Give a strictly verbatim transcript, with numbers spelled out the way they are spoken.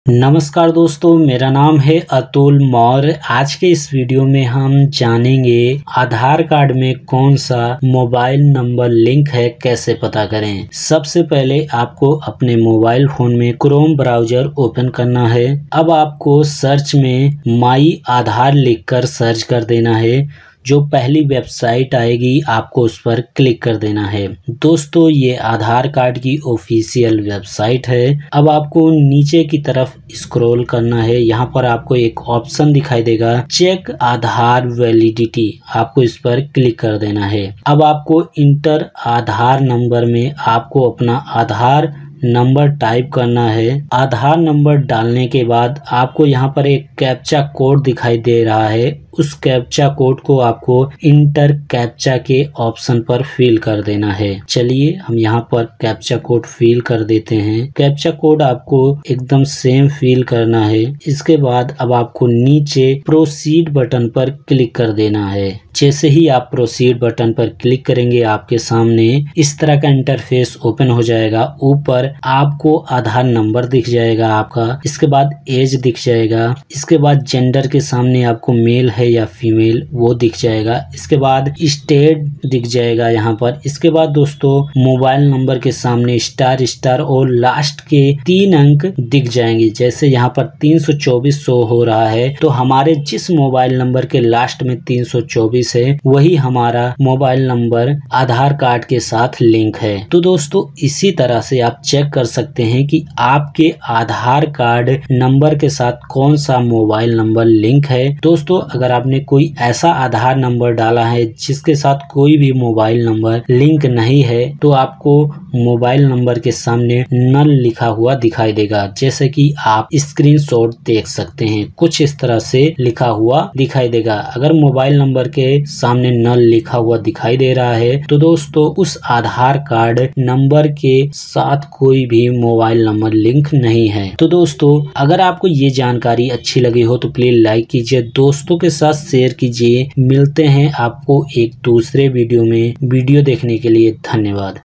नमस्कार दोस्तों, मेरा नाम है अतुल मौर्य। आज के इस वीडियो में हम जानेंगे आधार कार्ड में कौन सा मोबाइल नंबर लिंक है, कैसे पता करें। सबसे पहले आपको अपने मोबाइल फोन में क्रोम ब्राउजर ओपन करना है। अब आपको सर्च में माई आधार लिखकर सर्च कर देना है। जो पहली वेबसाइट आएगी आपको उस पर क्लिक कर देना है। दोस्तों, ये आधार कार्ड की ऑफिशियल वेबसाइट है। अब आपको नीचे की तरफ स्क्रॉल करना है। यहाँ पर आपको एक ऑप्शन दिखाई देगा, चेक आधार वैलिडिटी। आपको इस पर क्लिक कर देना है। अब आपको इंटर आधार नंबर में आपको अपना आधार नंबर टाइप करना है। आधार नंबर डालने के बाद आपको यहाँ पर एक कैप्चा कोड दिखाई दे रहा है। उस कैप्चा कोड को आपको इंटर कैप्चा के ऑप्शन पर फिल कर देना है। चलिए हम यहाँ पर कैप्चा कोड फिल कर देते हैं। कैप्चा कोड आपको एकदम सेम फिल करना है। इसके बाद अब आपको नीचे प्रोसीड बटन पर क्लिक कर देना है। जैसे ही आप प्रोसीड बटन पर क्लिक करेंगे आपके सामने इस तरह का इंटरफेस ओपन हो जाएगा। ऊपर आपको आधार नंबर दिख जाएगा आपका, इसके बाद एज दिख जाएगा, इसके बाद जेंडर के सामने आपको मेल है या फीमेल वो दिख जाएगा, इसके बाद स्टेट दिख जाएगा यहाँ पर। इसके बाद दोस्तों मोबाइल नंबर के सामने स्टार स्टार और लास्ट के तीन अंक दिख जाएंगे। जैसे यहाँ पर तीन सौ चौबीस शो हो रहा है, तो हमारे जिस मोबाइल नंबर के लास्ट में तीन सौ चौबीस है वही हमारा मोबाइल नंबर आधार कार्ड के साथ लिंक है। तो दोस्तों इसी तरह से आप चेक कर सकते हैं कि आपके आधार कार्ड नंबर के साथ कौन सा मोबाइल नंबर लिंक है। दोस्तों अगर आपने कोई ऐसा आधार नंबर डाला है जिसके साथ कोई भी मोबाइल नंबर लिंक नहीं है, तो आपको मोबाइल नंबर के सामने नल लिखा हुआ दिखाई देगा। जैसे कि आप स्क्रीनशॉट देख सकते हैं, कुछ इस तरह से लिखा हुआ दिखाई देगा। अगर मोबाइल नंबर के सामने नल लिखा हुआ दिखाई दे रहा है तो दोस्तों उस आधार कार्ड नंबर के साथ कोई भी मोबाइल नंबर लिंक नहीं है। तो दोस्तों अगर आपको ये जानकारी अच्छी लगी हो तो प्लीज लाइक कीजिए, दोस्तों के साथ शेयर कीजिए। मिलते हैं आपको एक दूसरे वीडियो में। वीडियो देखने के लिए धन्यवाद।